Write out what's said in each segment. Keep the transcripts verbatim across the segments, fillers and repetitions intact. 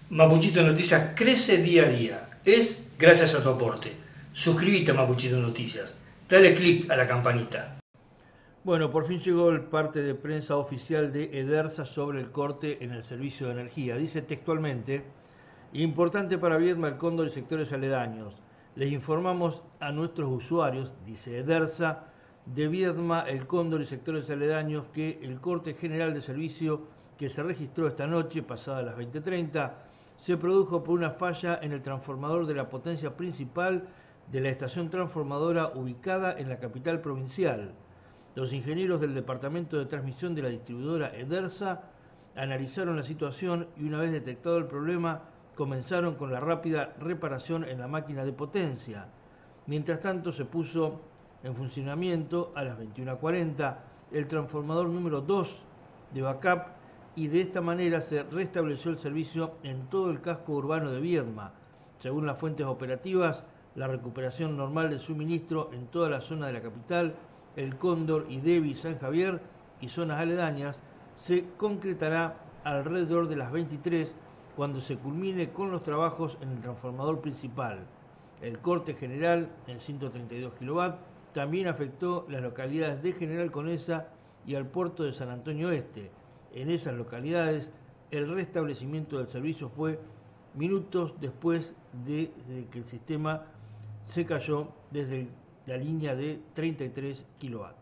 Mapuchito Noticias crece día a día. Es gracias a tu aporte. Suscríbete a Mapuchito Noticias. Dale click a la campanita. Bueno, por fin llegó el parte de prensa oficial de Edersa sobre el corte en el servicio de energía. Dice textualmente: importante para Viedma, el Cóndor y sectores aledaños. Les informamos a nuestros usuarios, dice Edersa, de Viedma, el Cóndor y sectores aledaños, que el corte general de servicio que se registró esta noche, pasada las veinte treinta, se produjo por una falla en el transformador de la potencia principal de la estación transformadora ubicada en la capital provincial. Los ingenieros del departamento de transmisión de la distribuidora Edersa analizaron la situación y, una vez detectado el problema, comenzaron con la rápida reparación en la máquina de potencia. Mientras tanto, se puso en funcionamiento a las veintiuna cuarenta el transformador número dos de backup y de esta manera se restableció el servicio en todo el casco urbano de Viedma. Según las fuentes operativas, la recuperación normal del suministro en toda la zona de la capital, El Cóndor, Idevi, San Javier y zonas aledañas se concretará alrededor de las veintitrés, cuando se culmine con los trabajos en el transformador principal. El corte general en ciento treinta y dos kilovatios también afectó las localidades de General Conesa y al puerto de San Antonio Este. En esas localidades, el restablecimiento del servicio fue minutos después de, de que el sistema se cayó desde la línea de treinta y tres kilovatios.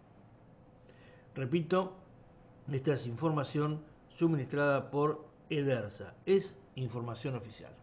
Repito, esta es información suministrada por Edersa, es información oficial.